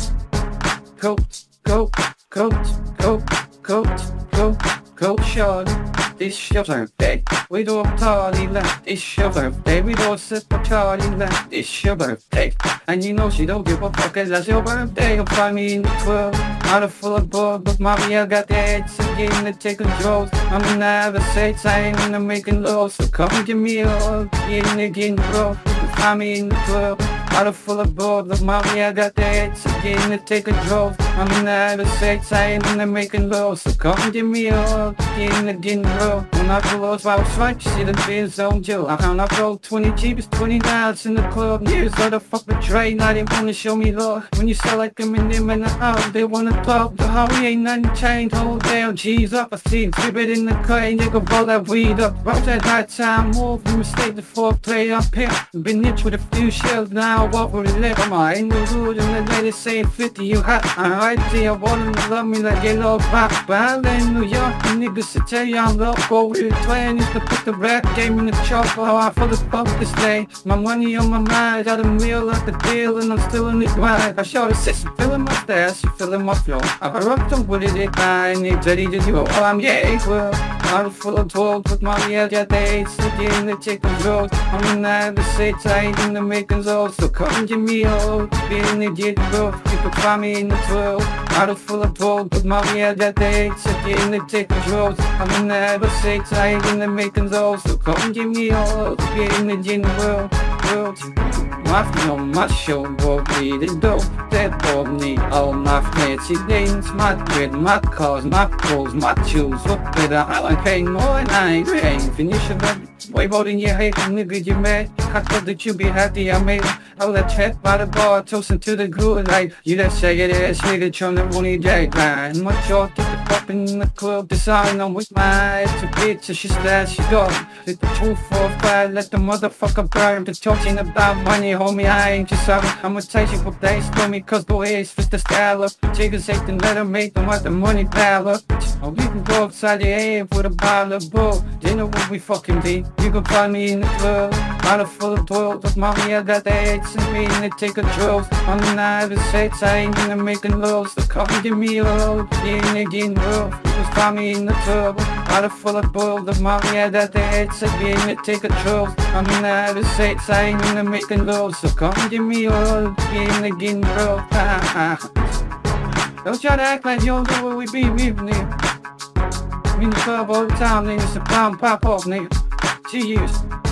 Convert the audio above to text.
Coach, coach, coach, coach, coach, coach, coach, Charlie. It's your birthday. We don't party like it's your birthday. We don't sip or party like it's your birthday. And you know she don't give a fuck as that's your birthday. You'll find me in the club, out of full of bug. But mommy, I got the edge again to take control. I'm in the other states, I ain't into making love. So come give me a hug, getting again, bro. You'll find me in the club, out of full of bug. But mommy, I got the edge again to take control. I'm in the other states, I ain't into making love. So come give me a hug, getting again, bro. When I pull those wild stripes, see the biz on Joe. I found I rolled 20 Jeeps, 20 miles in the club. Years of the fuck betray, now they wanna show me love. When you sell like Eminem in the house, they wanna talk. The Harry ain't nothing changed, hold down, G's up. I see him it in the car, and nigga roll that weed up. Rouse that night time move, we mistake the foreplay up here. Been itched with a few shells, now I walk with a lip. I'm in the hood, and the lady saying 50, you hot. I there, I want them to love me like they love pop. But I in New York, the niggas to tell you I'm low. We're playing is to put the rap game in the chalk. How I feel the fuck this day. My money on my mind, I done wheel up the deal and I'm still in the grind. I show the sis, feeling my stash, feeling my flow. I rocked them with it, I ain't ready to do. Oh, I'm well. I'm full of talk, but mommy, I got the AIDS again to take control. I'm in the other states, I ain't in the making zone. So come give me a hold, be in the get growth. You can find me in the 12, out full of talk, but mommy, I got the AIDS again to take control. I'm in the other states, I ain't in the making zone. So come give me a hold, be in the general world. My show will be the dope that will need all my fancy things. My bread, my cars, my clothes, my shoes. What better? I like paying more and I ain't paying. Finish your baby. Way more than you hate, nigga, you mad. I thought that you be happy, I made it. I let chat by the bar, toasting to the good like you that shaggy ass nigga tryna money jack line. My jaw get the pop in the club, design I'm with my ass to bitch, so she slash, she go. Hit the 2, 4, 5, let the motherfucker burn. The talking about money, homie, I ain't just sorry. I'ma take you for days, for me, cause go ahead, fit the style up. Jiggers hate to let them make them want the money pile up. Oh, we can go outside the head with a bottle of bull. They know what we fucking be. You can find me in the club, out full of 12. But mommy, I got the eggs and me and they take control. I'm in the other states, I ain't gonna make love. So come give me a love, yeah, and again, love. You can find me in the club, out full of bull. But mommy, I got the eggs and me and they take control. I'm in the other states, I ain't gonna make love. So come give me a love, yeah, and again, love. Don't try to act like you don't know where we be, nigga. I'm in the club all the time, nigga. It's a bomb pop off, nigga. Cheers.